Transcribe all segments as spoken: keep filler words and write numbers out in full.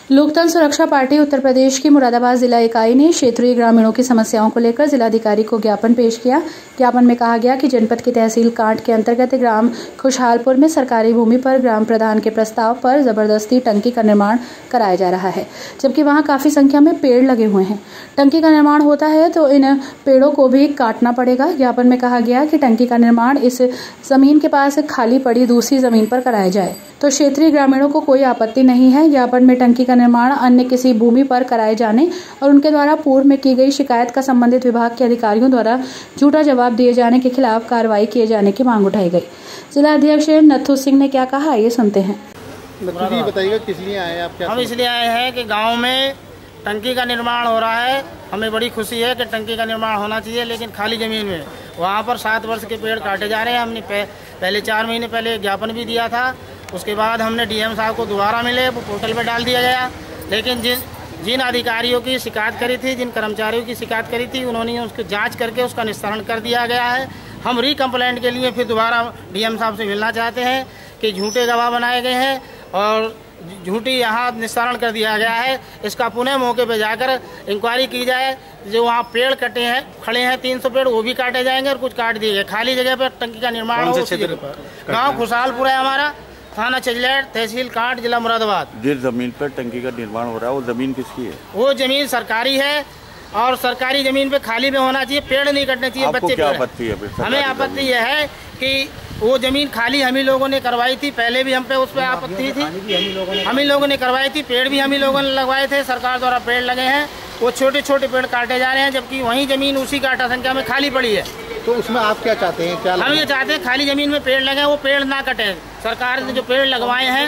लोकतंत्र सुरक्षा पार्टी उत्तर प्रदेश की मुरादाबाद जिला इकाई ने क्षेत्रीय ग्रामीणों की समस्याओं को लेकर जिलाधिकारी को ज्ञापन पेश किया। ज्ञापन में कहा गया कि जनपद की तहसील कांट के अंतर्गत ग्राम खुशहालपुर में सरकारी भूमि पर ग्राम प्रधान के प्रस्ताव पर जबरदस्ती टंकी का निर्माण कराया जा रहा है, जबकि वहां काफी संख्या में पेड़ लगे हुए हैं। टंकी का निर्माण होता है तो इन पेड़ों को भी काटना पड़ेगा। ज्ञापन में कहा गया कि टंकी का निर्माण इस जमीन के पास खाली पड़ी दूसरी जमीन पर कराया जाए तो क्षेत्रीय ग्रामीणों को कोई आपत्ति नहीं है। ज्ञापन में टंकी का निर्माण अन्य किसी भूमि पर कराए जाने और उनके द्वारा पूर्व में की गई शिकायत का संबंधित विभाग के अधिकारियों द्वारा झूठा जवाब दिए जाने के खिलाफ कार्रवाई किए जाने की मांग उठाई गई। जिला अध्यक्ष नथु सिंह ने क्या कहा, ये सुनते हैं। नथु जी बताइएगा, किस लिए आए आप? क्या हम इसलिए आए हैं कि गाँव में टंकी का निर्माण हो रहा है। हमें बड़ी खुशी है कि टंकी का निर्माण होना चाहिए, लेकिन खाली ज़मीन में वहाँ पर सात वर्ष के पेड़ काटे जा रहे हैं। हमने पहले चार महीने पहले ज्ञापन भी दिया था। उसके बाद हमने डीएम साहब को दोबारा मिले, वो पोर्टल पर डाल दिया गया। लेकिन जिन जिन अधिकारियों की शिकायत करी थी, जिन कर्मचारियों की शिकायत करी थी, उन्होंने उसकी जांच करके उसका निस्तारण कर दिया गया है। हम री कंप्लेंट के लिए फिर दोबारा डीएम साहब से मिलना चाहते हैं कि झूठे गवाह बनाए गए हैं और झूठी यहाँ निस्तारण कर दिया गया है। इसका पुनः मौके पर जाकर इंक्वायरी की जाए। जो वहाँ पेड़ कटे हैं, खड़े हैं तीन सौ पेड़, वो भी काटे जाएंगे और कुछ काट दिए गए। खाली जगह पर टंकी का निर्माण हो। गाँव खुशहालपुर है हमारा, थाना चिजलेट, तहसील कांट, जिला मुरादाबाद। जिस जमीन पर टंकी का निर्माण हो रहा है वो जमीन किसकी है? वो जमीन सरकारी है और सरकारी जमीन पे खाली में होना चाहिए, पेड़ नहीं कटने चाहिए। बच्चे क्या आपत्ति है? हमें आपत्ति यह है कि वो जमीन खाली हम ही लोगों ने करवाई थी। पहले भी हम पे उस पर आपत्ति थी, हम ही लोगों ने करवाई थी। पेड़ भी हम ही लोगों ने लगवाए थे, सरकार द्वारा पेड़ लगे हैं। वो छोटे छोटे पेड़ काटे जा रहे हैं, जबकि वही जमीन उसी काटा संख्या में खाली पड़ी है। तो उसमें आप क्या चाहते हैं? क्या हम ये चाहते हैं खाली जमीन में पेड़ लगे, वो पेड़ ना कटे। सरकार ने जो पेड़ लगवाए हैं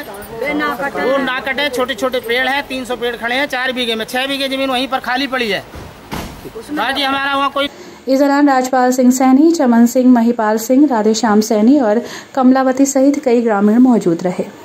वो ना कटे। छोटे छोटे पेड़ हैं, तीन सौ पेड़ खड़े हैं चार बीघे में। छह बीघे जमीन वहीं पर खाली पड़ी है, बाकी हमारा वहाँ कोई। इस दौरान राजपाल सिंह सैनी, चमन सिंह, महिपाल सिंह, राधेश्याम सैनी और कमलावती सहित कई ग्रामीण मौजूद रहे।